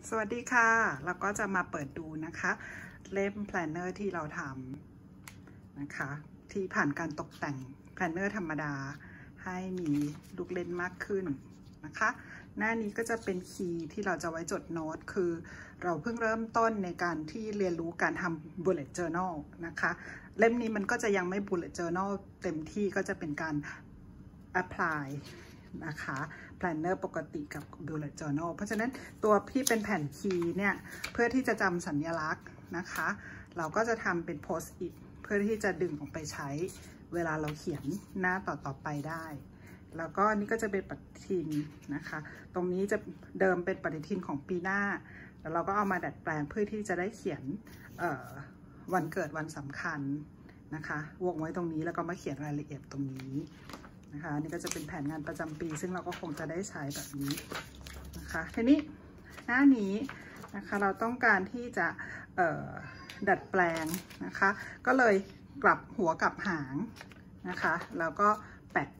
สวัสดีค่ะเราก็จะมาเปิดดูนะคะเล่มแพลนเนอร์ที่เราทำนะคะที่ผ่านการตกแต่งแพลนเนอร์ธรรมดาให้มีลูกเล่นมากขึ้นนะคะหน้านี้ก็จะเป็นคีย์ที่เราจะไว้จดโน้ตคือเราเพิ่งเริ่มต้นในการที่เรียนรู้การทำ bullet journal นะคะเล่มนี้มันก็จะยังไม่ bullet journal เต็มที่ก็จะเป็นการ applyนะคะแพลนเนอร์ปกติกับ bullet journal เพราะฉะนั้นตัวพี่เป็นแผ่นคีย์เนี่ยเพื่อที่จะจำสัญลักษณ์นะคะเราก็จะทำเป็น post it เพื่อที่จะดึงออกไปใช้เวลาเราเขียนหน้าต่อไปได้แล้วก็นี่ก็จะเป็นปฏิทินนะคะตรงนี้จะเดิมเป็นปฏิทินของปีหน้าแล้วเราก็เอามาดัดแปลงเพื่อที่จะได้เขียนวันเกิดวันสำคัญนะคะวงไว้ตรงนี้แล้วก็มาเขียนรายละเอียดตรงนี้นะคะนี่ก็จะเป็นแผนงานประจำปีซึ่งเราก็คงจะได้ใช้แบบนี้นะคะทีนี้หน้านี้นะคะเราต้องการที่จะดัดแปลงนะคะก็เลยกลับหัวกลับหางนะคะแล้วก็แปะ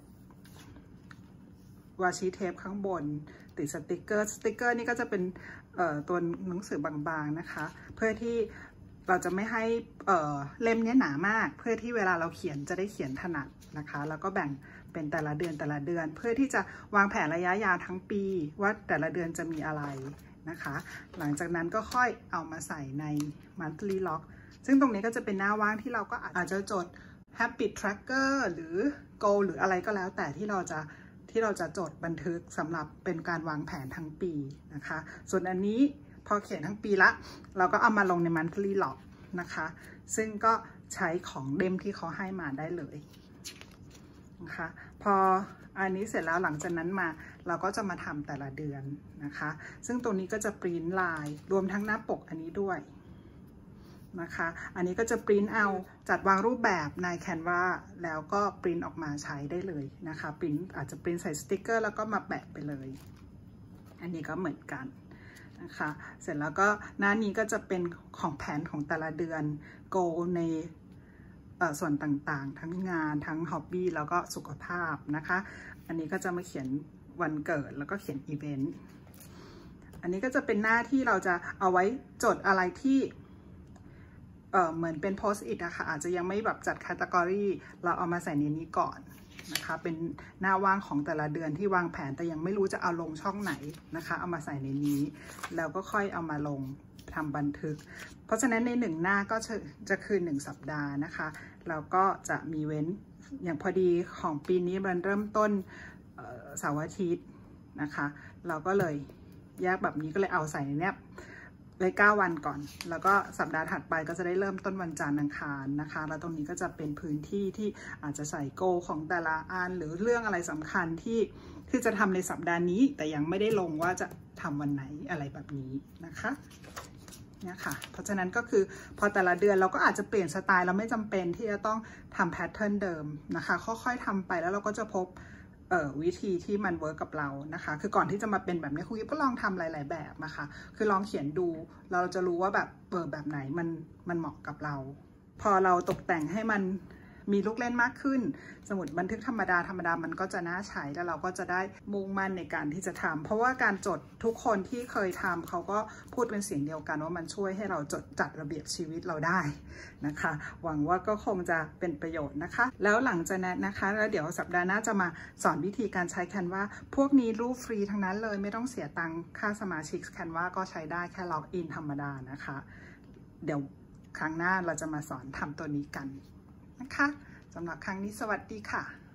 วาชีเทปข้างบนติดสติกเกอร์นี่ก็จะเป็นตัวหนังสือบางๆนะคะเพื่อที่เราจะไม่ให้เล่มนี้หนามากเพื่อที่เวลาเราเขียนจะได้เขียนถนัดนะคะแล้วก็แบ่งเป็นแต่ละเดือนเพื่อที่จะวางแผนระยะยาวทั้งปีว่าแต่ละเดือนจะมีอะไรนะคะหลังจากนั้นก็ค่อยเอามาใส่ใน monthly log ซึ่งตรงนี้ก็จะเป็นหน้าว่างที่เราก็อาจจะจด habit tracker หรือ goal หรืออะไรก็แล้วแต่ที่เราจะจดบันทึกสำหรับเป็นการวางแผนทั้งปีนะคะส่วนอันนี้พอเขียนทั้งปีละเราก็เอามาลงใน monthly log นะคะซึ่งก็ใช้ของเล่มที่เขาให้มาได้เลยนะคะพออันนี้เสร็จแล้วหลังจากนั้นมาเราก็จะมาทำแต่ละเดือนนะคะซึ่งตรงนี้ก็จะปริ้นลายรวมทั้งหน้าปกอันนี้ด้วยนะคะอันนี้ก็จะปริ้นเอาจัดวางรูปแบบใน Canva แล้วก็ปริ้นออกมาใช้ได้เลยนะคะปริ้นอาจจะปริ้นใส่สติกเกอร์แล้วก็มาแปะไปเลยอันนี้ก็เหมือนกันนะคะเสร็จแล้วก็หน้านี้ก็จะเป็นของแผนของแต่ละเดือน Go ในส่วนต่างๆทั้งงานทั้งฮ็อบบี้แล้วก็สุขภาพนะคะอันนี้ก็จะมาเขียนวันเกิดแล้วก็เขียนอีเวนต์อันนี้ก็จะเป็นหน้าที่เราจะเอาไว้จดอะไรที่เหมือนเป็นโพสต์อิทนะคะอาจจะยังไม่แบบจัดแคตตากรีเราเอามาใส่ในนี้ก่อนนะคะเป็นหน้าว่างของแต่ละเดือนที่วางแผนแต่ยังไม่รู้จะเอาลงช่องไหนนะคะเอามาใส่ในนี้แล้วก็ค่อยเอามาลงทำบันทึกเพราะฉะนั้นใน1หน้าก็จะคือ1สัปดาห์นะคะแล้วก็จะมีเว้นอย่างพอดีของปีนี้มันเริ่มต้นเสาร์อาทิตย์นะคะเราก็เลยแยกแบบนี้ก็เลยเอาใส่ในเนี้ยเลย9 วันก่อนแล้วก็สัปดาห์ถัดไปก็จะได้เริ่มต้นวันจันทร์อังคารนะคะแล้วตรงนี้ก็จะเป็นพื้นที่ที่อาจจะใส่โกของแต่ละอันหรือเรื่องอะไรสำคัญที่จะทำในสัปดาห์นี้แต่ยังไม่ได้ลงว่าจะทำวันไหนอะไรแบบนี้นะคะเนี่ยค่ะเพราะฉะนั้นก็คือพอแต่ละเดือนเราก็อาจจะเปลี่ยนสไตล์เราไม่จำเป็นที่จะต้องทำแพทเทิร์นเดิมนะคะค่อยๆทำไปแล้วเราก็จะพบวิธีที่มันเวิร์กกับเรานะคะคือก่อนที่จะมาเป็นแบบนี้ครูกิ๊บก็ลองทำหลายๆแบบนะคะคือลองเขียนดูเราจะรู้ว่าแบบแบบไหนมันเหมาะกับเราพอเราตกแต่งให้มันมีลูกเล่นมากขึ้นสมุดบันทึกธรรมดามันก็จะน่าใช้แล้วเราก็จะได้มุ่งมั่นในการที่จะทำเพราะว่าการจดทุกคนที่เคยทำเขาก็พูดเป็นเสียงเดียวกันว่ามันช่วยให้เราจัดระเบียบชีวิตเราได้นะคะหวังว่าก็คงจะเป็นประโยชน์นะคะแล้วหลังจากนั้นนะคะแล้วเดี๋ยวสัปดาห์หน้าจะมาสอนวิธีการใช้ Canva พวกนี้รูปฟรีทั้งนั้นเลยไม่ต้องเสียตังค่าสมาชิก Canva ก็ใช้ได้แค่ล็อกอินธรรมดานะคะเดี๋ยวครั้งหน้าเราจะมาสอนทำตัวนี้กันนะคะสำหรับครั้งนี้สวัสดีค่ะ